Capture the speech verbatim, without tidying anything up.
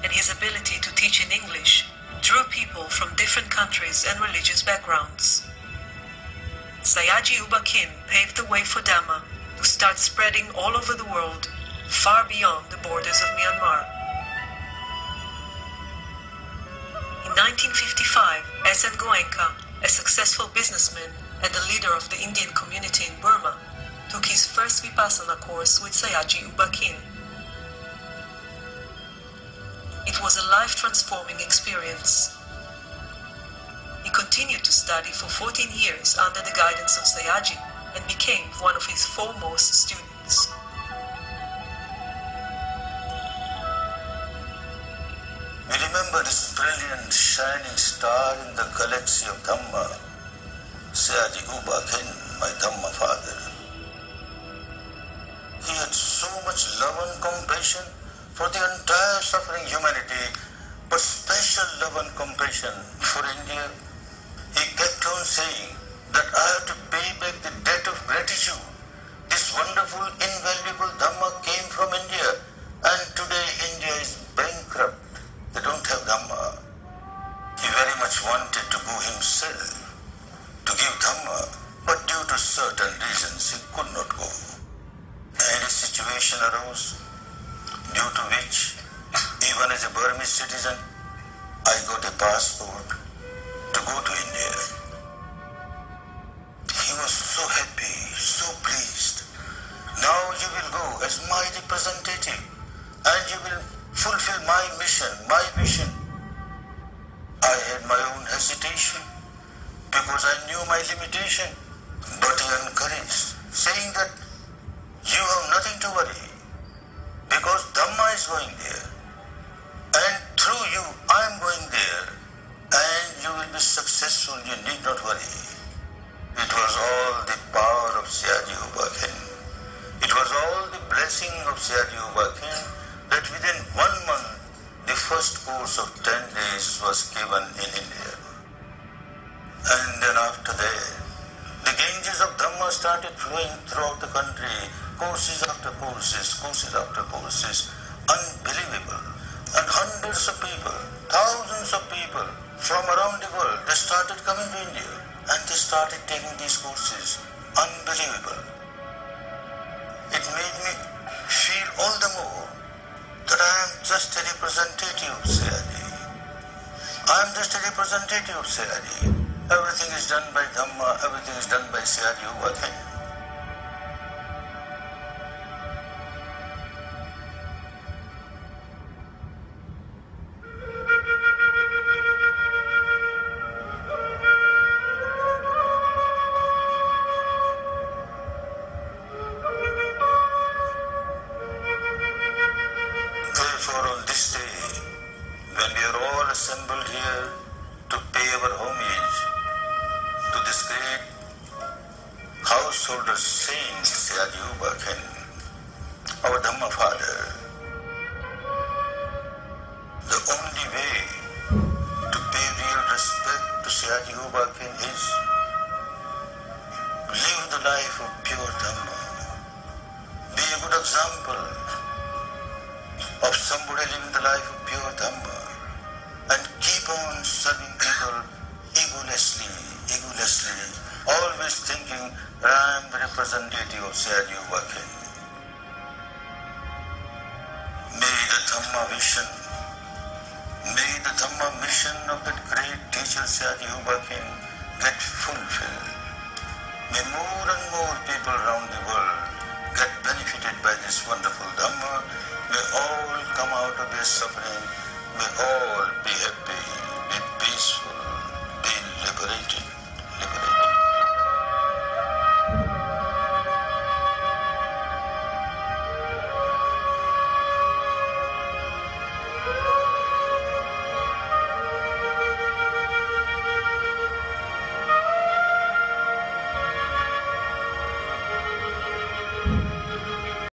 and his ability to teach in English drew people from different countries and religious backgrounds. Sayagyi Ubakin paved the way for Dhamma to start spreading all over the world, far beyond the borders of Myanmar. In nineteen fifty-five, S N Goenka, a successful businessman and the leader of the Indian community in Burma, took his first Vipassana course with Sayagyi Ubakin. It was a life-transforming experience. He continued to study for fourteen years under the guidance of Sayagyi and became one of his foremost students. We remember this brilliant shining star in the galaxy of Dhamma, Sayagyi Ubakin, my Dhamma father. He had so much love and compassion for the entire suffering humanity, but special love and compassion for India. He kept on saying that I have to pay back the debt of gratitude. This wonderful, invaluable Dhamma came from India, and today India is bankrupt. They don't have Dhamma. He very much wanted to go himself to give Dhamma, but due to certain reasons he could not go. And a situation arose due to which, even as a Burmese citizen, I got a passport to go to India. He was so happy, so pleased. Now you will go as my representative and you will fulfill my mission, my vision. I had my own hesitation because I knew my limitation, but he encouraged, saying that you have nothing to worry because Dhamma is going there and through you I am going there and you will be successful, you need not worry. It was all the power of Sayagyi Ubakin. It was all the blessing of Sayagyi Ubakin that within one month the first course of ten days was given in India. And then after that, the Ganges of Dhamma started flowing throughout the country, courses after courses, courses after courses, unbelievable. And hundreds of people, thousands of people from around the world, they started coming to India and they started taking these courses. Unbelievable. It made me feel all the more that I am just a representative of Sayagyi. I am just a representative of Sayagyi. Everything is done by Dhamma, everything is done by Sayagyi Ubakin. Therefore, on this day, when we are all assembled here to pay our homage to this great householder saint, Sayagyi Ubakin, our Dhamma father, the only way to pay real respect to Sayagyi Ubakin is live the life of pure Dhamma. Be a good example of somebody living the life of pure Dhamma and keep on serving people egolessly, egolessly, always thinking that I am the representative of Sayagyi Ubakin. May the Dhamma vision, may the Dhamma mission of that great teacher Sayagyi Ubakin get fulfilled. May more and more people around the